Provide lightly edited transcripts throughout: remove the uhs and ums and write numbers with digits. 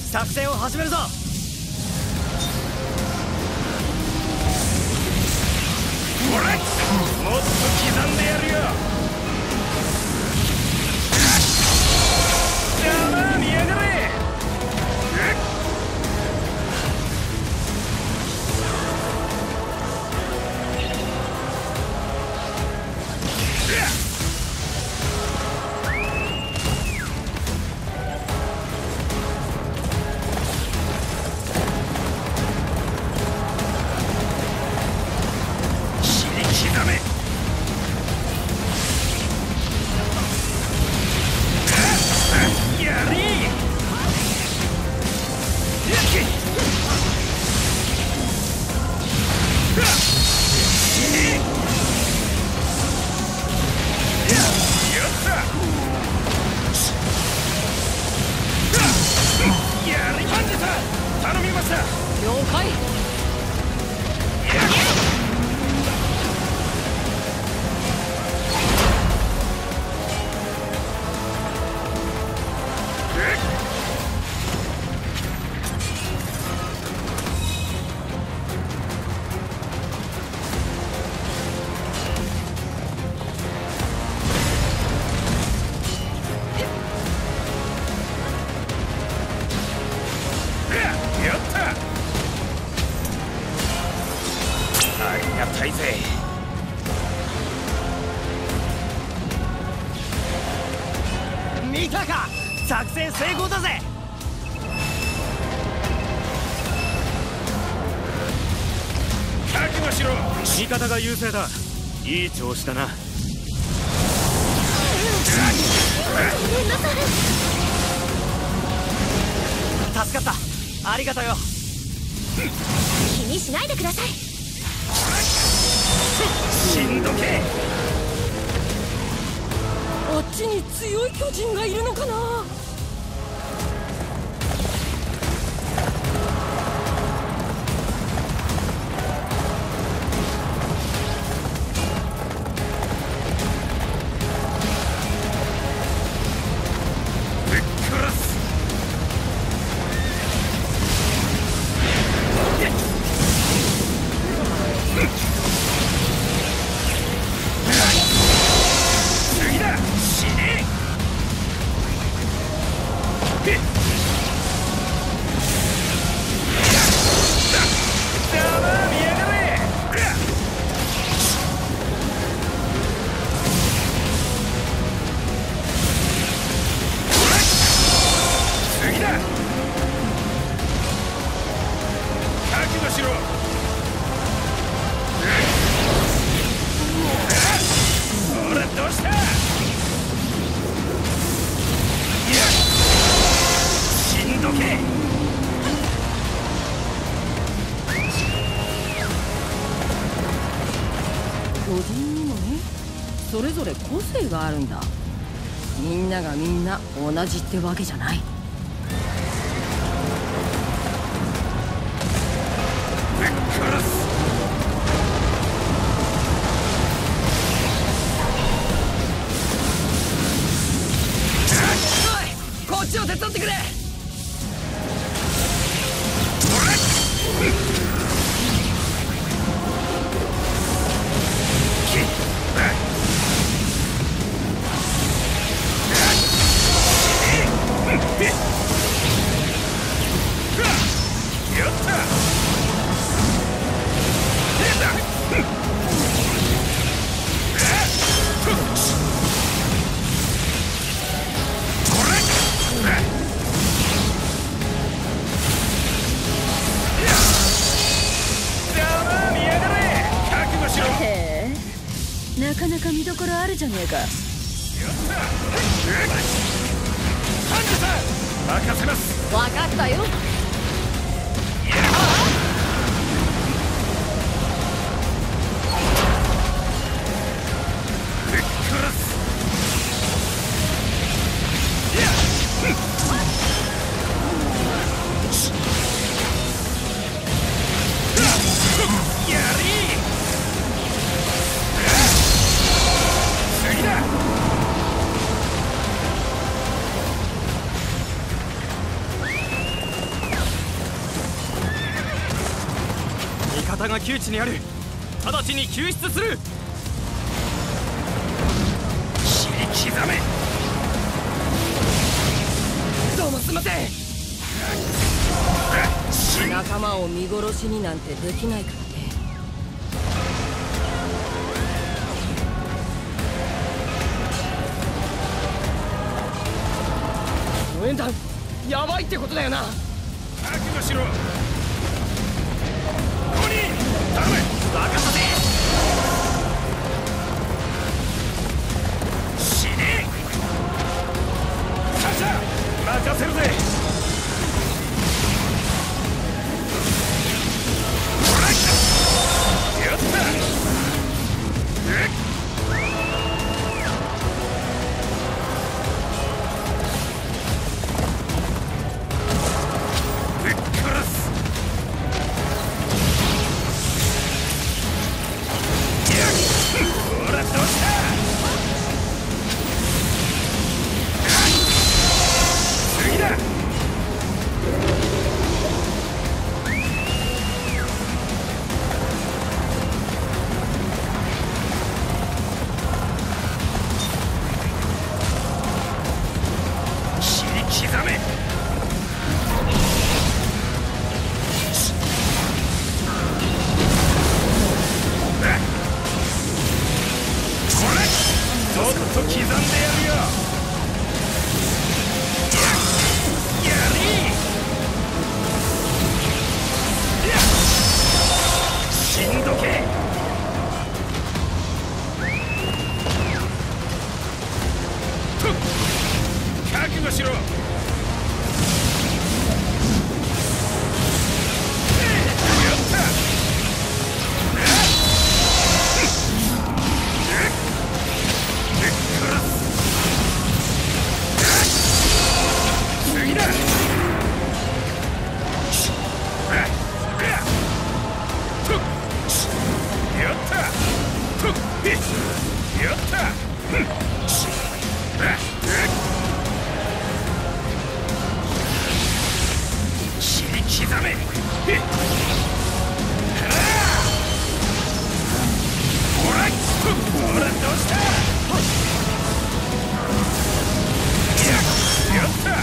作戦を始めるぞ。 ほら、もっと刻んでやるよ。邪魔見やがれ。 見たか、作戦成功だぜ。 覚悟しろ。 味方が優勢だ。いい調子だな。 助かった、ありがとよ。 気にしないでください。 しんどけ。 あっちに強い巨人がいるのかな。それぞれ個性があるんだ。みんながみんな同じってわけじゃない。 おい、こっちを手伝ってくれ。 なかなか見どころあるじゃねえか。 任せます。 分かったよ。 が窮地にある。直ちに救出する。 切り刻め。 どうもすいません。 仲間を見殺しになんてできないからね。 応援団やばいってことだよな。 覚悟しろ。5人頼め。 任せて。 死ね。さあさあ任せるぜ。やった。ぶっ殺す。ほらどうした。次だ。切り刻め。とっと刻んでやるよ。やり死んどけ。とっ覚悟しろ。刻め。ほらどうした。やった。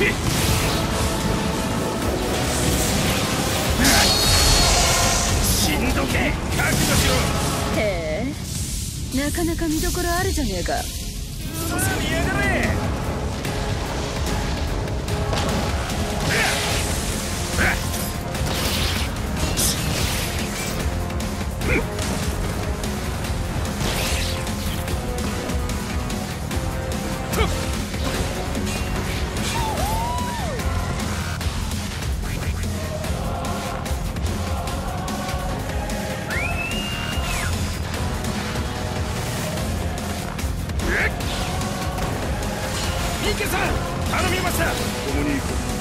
死んどけ。覚悟しろ。 へえ、なかなか見どころあるじゃねえか。 そさ見やがれ。ミケさん頼みました。共に行こう。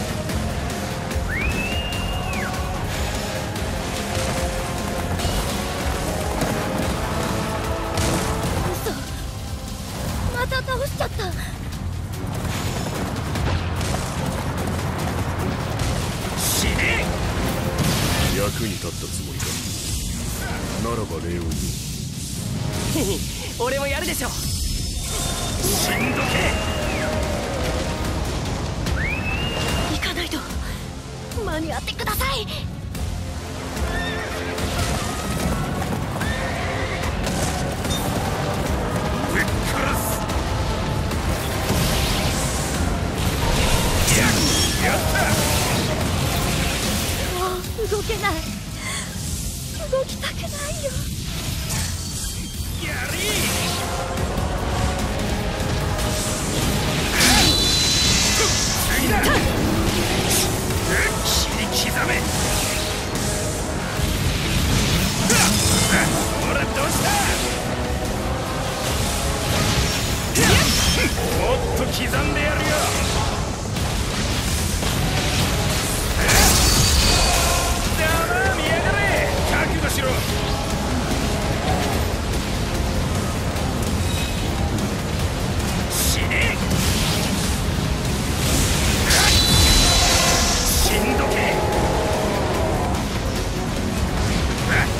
また倒しちゃった。 死ね。 役に立ったつもりか。ならば礼を言おう。 俺もやるでしょ。 死んどけ。 行かないと。間に合ってください。 ぶっ殺す。やった。 もう動けない。動きたくないよ。 やり。次だ。切り刻め。ほらどうした。もっと刻んでやるよ。だま見やがれ。覚悟しろ。死ね。死んどけ。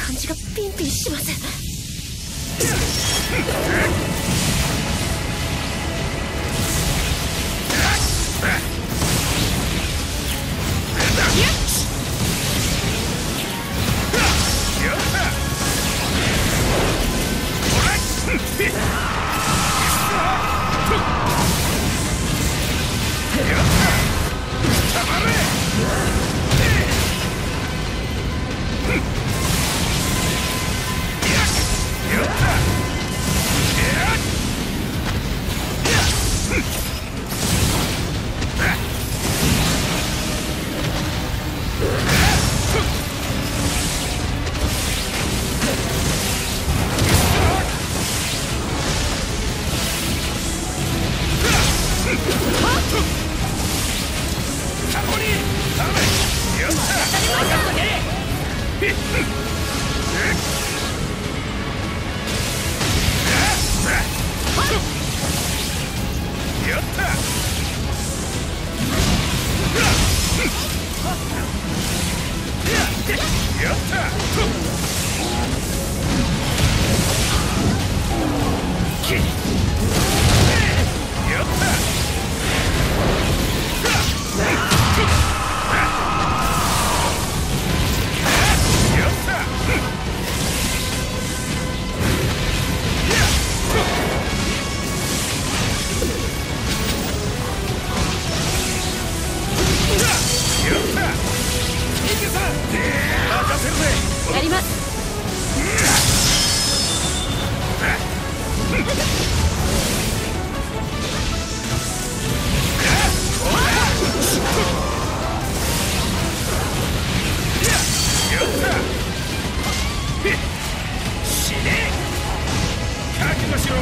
感じがピンピンします。やります。 死ね。覚悟しろ。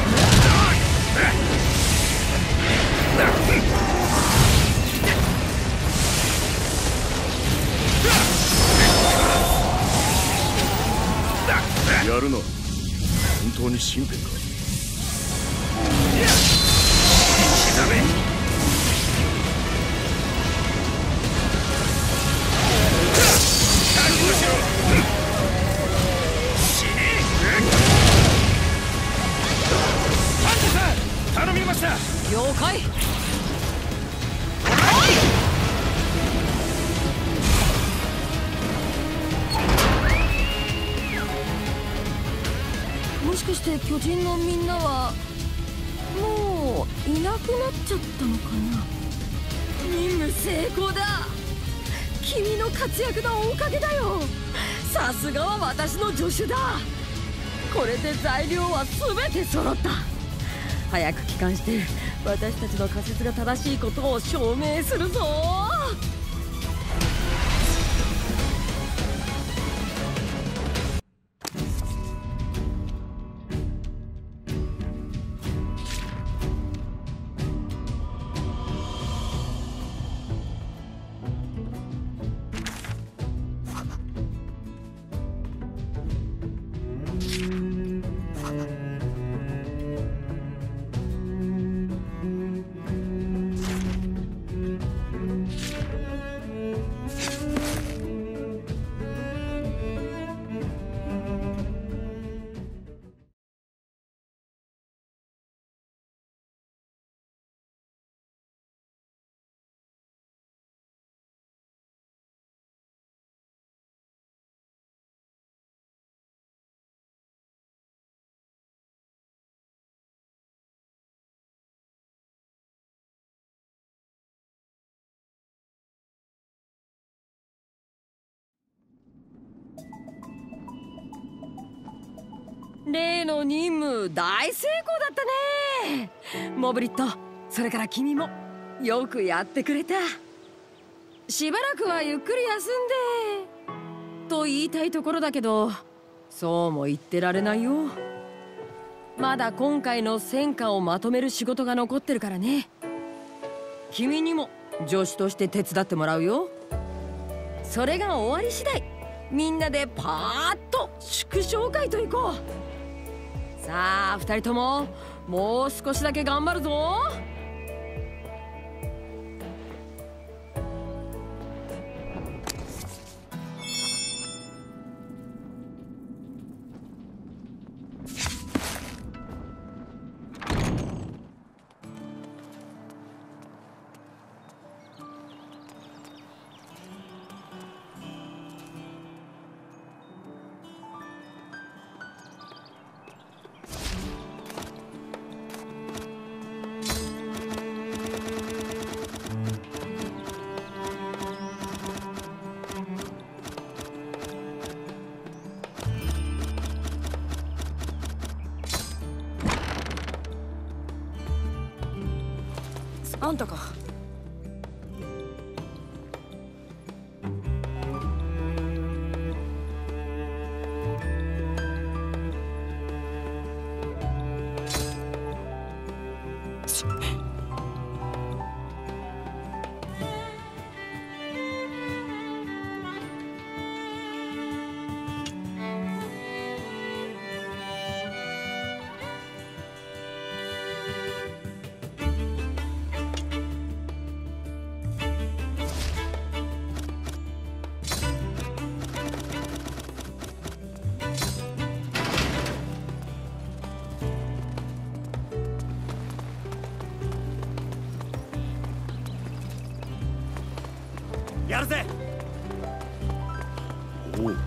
やるな。本当に身辺か。 刻め。覚悟しろ。死ね。パンチさん頼みました。 了解。もしかして巨人のみんなはもういなくなっちゃったのかな。任務成功だ。君の活躍のおかげだよ。さすがは私の助手だ。これで材料は全て揃った。早く帰還して私たちの仮説が正しいことを証明するぞ。例の任務大成功だったね。モブリット、それから君もよくやってくれた。しばらくはゆっくり休んでと言いたいところだけど、そうも言ってられないよ。まだ今回の戦果をまとめる仕事が残ってるからね。君にも助手として手伝ってもらうよ。それが終わり次第みんなでパーッと祝勝会と行こう。さあ2人とももう少しだけ頑張るぞ。 あんたか。 やるぜ。 おう。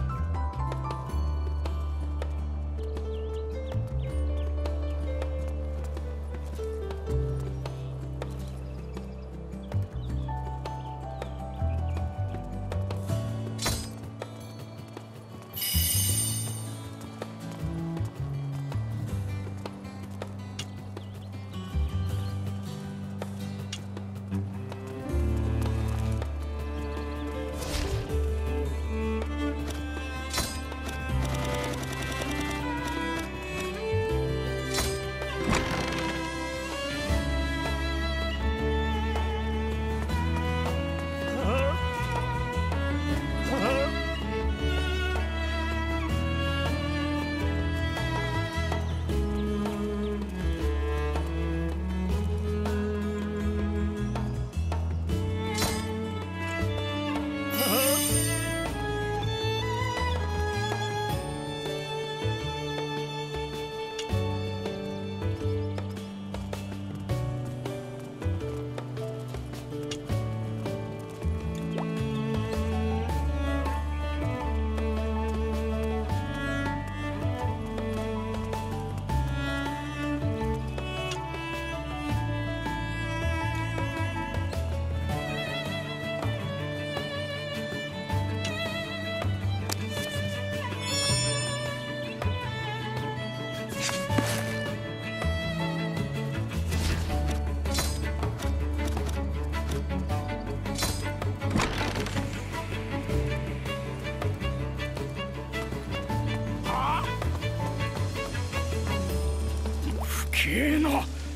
けえな。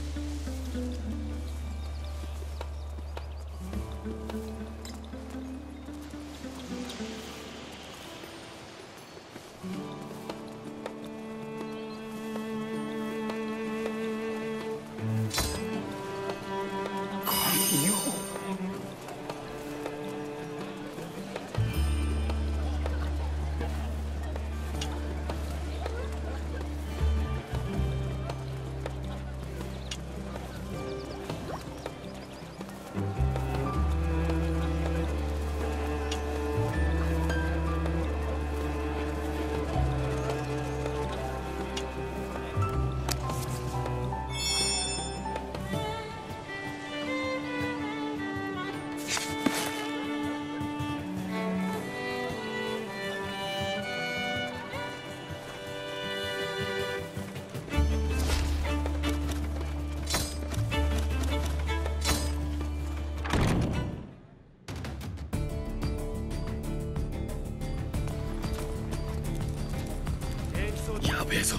神よ。 やべえぞ。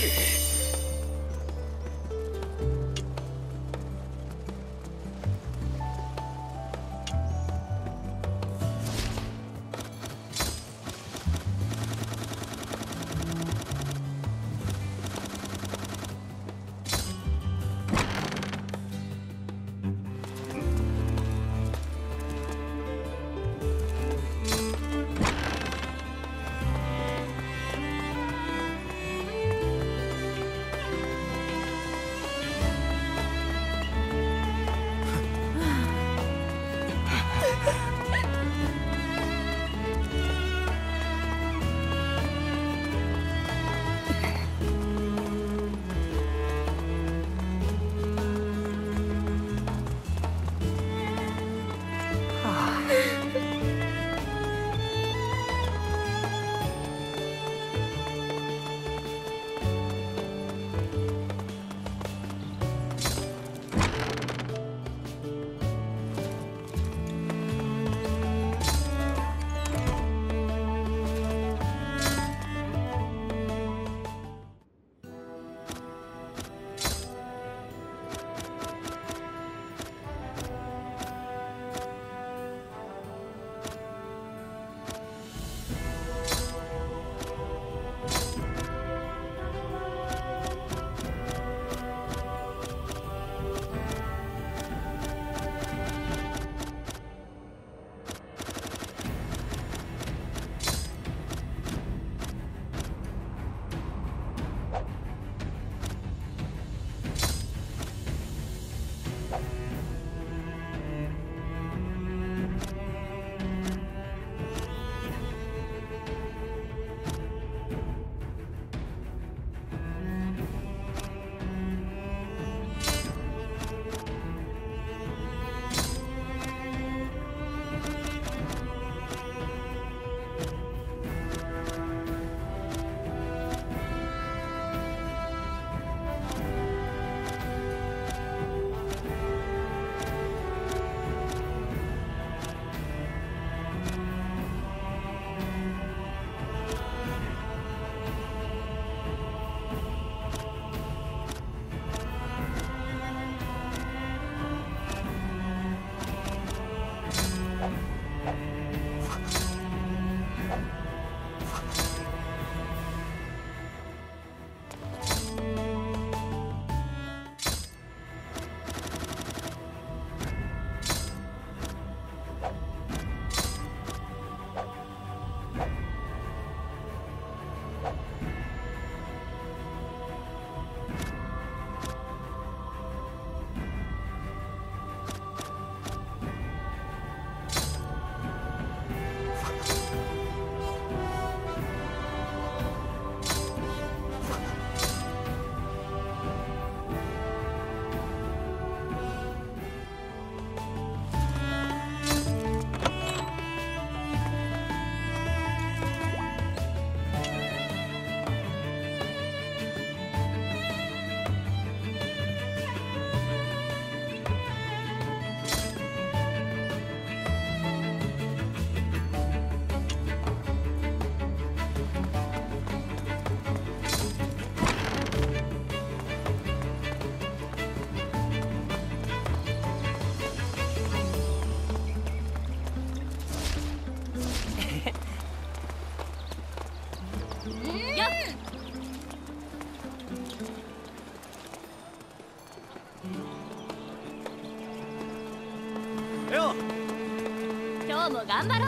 よ今日も頑張ろう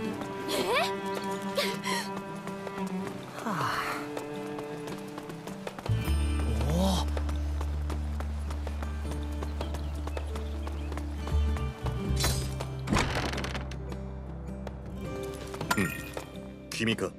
君か。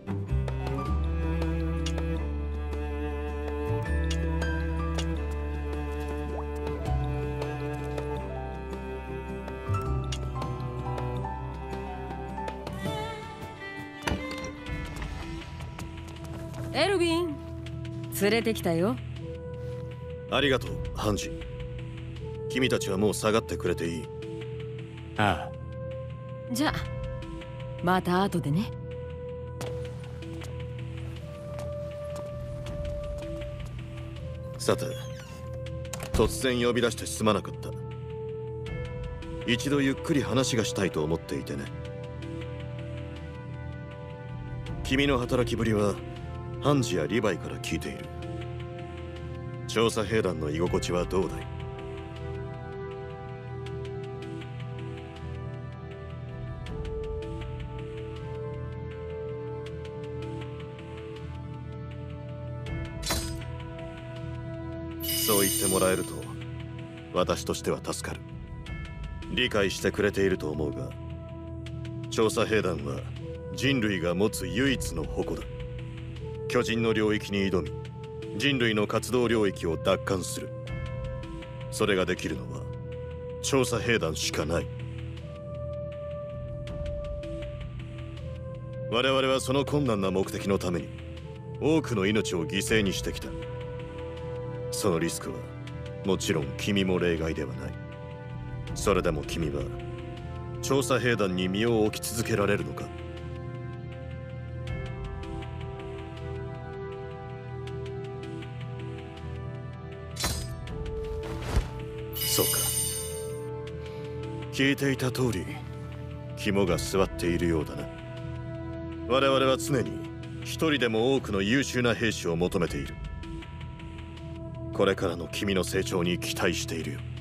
エルヴィン、連れてきたよ。 ありがとう、ハンジ。君たちはもう下がってくれていい。 ああ。 じゃあまた後でね。 さて、突然呼び出してすまなかった。一度ゆっくり話がしたいと思っていてね。君の働きぶりはハンジやリヴァイから聞いている。調査兵団の居心地はどうだい？そう言ってもらえると私としては助かる。理解してくれていると思うが、調査兵団は人類が持つ唯一の矛だ。巨人の領域に挑み、人類の活動領域を奪還する。それができるのは調査兵団しかない。我々はその困難な目的のために多くの命を犠牲にしてきた。そのリスクはもちろん君も例外ではない。それでも君は調査兵団に身を置き続けられるのか？そうか。聞いていた通り肝が据わっているようだな。我々は常に一人でも多くの優秀な兵士を求めている。これからの君の成長に期待しているよ。